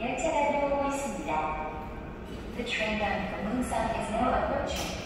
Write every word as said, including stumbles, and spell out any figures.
열차가 들어오고 있습니다. The train bound for Munsan is now approaching.